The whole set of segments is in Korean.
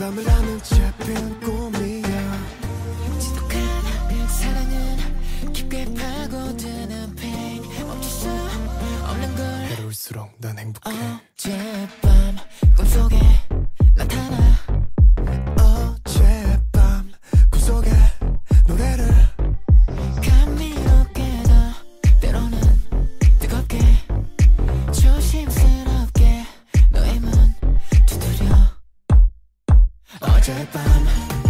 바람을 나는 채핀 꿈이야. 지독한 사랑은 깊게 파고드는 pain 멈출 수 없는 걸. 외로울수록 난 행복해. 어젯밤 꿈속에 나타나. 어젯밤 꿈속에 노래를 감미롭게도 때로는 뜨겁게 조심스럽게 너의 문 두드려. 어젯밤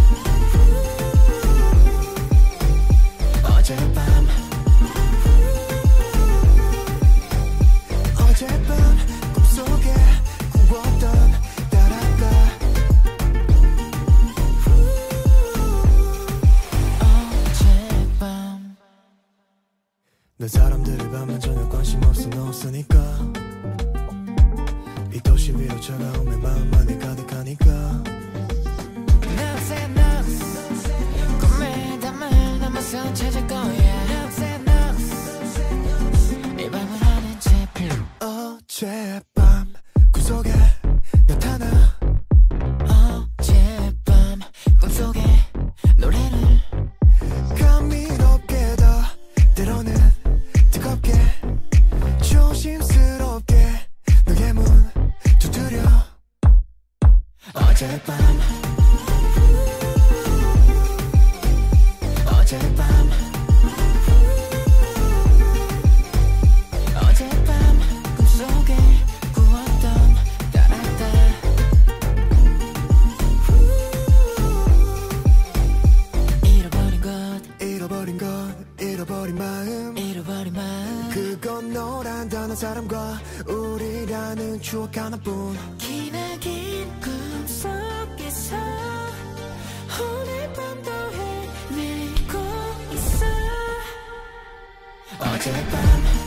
꿈속에 꾸었던 따라가. 어젯밤 내 사람들이 밤은 전혀 관심 없어 너 없으니까. 이 도시 위로 차가움에 마음만이 가득하니까. 넉세 넉세 꿈에 담을 넘어서 찾을 거야. 넉세 넉세 이 밤을 하는 채필. 어젯밤 꿈속에 나타나. 어젯밤 꿈속에 노래를 감미롭게도 때로는 뜨겁게 조심스럽게 너의 문 두드려. 어젯밤 꿈속에 꾸었던 따라다. 잃어버린 마음 그건 너란다는 사람과 우리라는 추억 하나뿐. 기나긴 꿈속에서 오늘 밤도 헤매고 있어. 어젯밤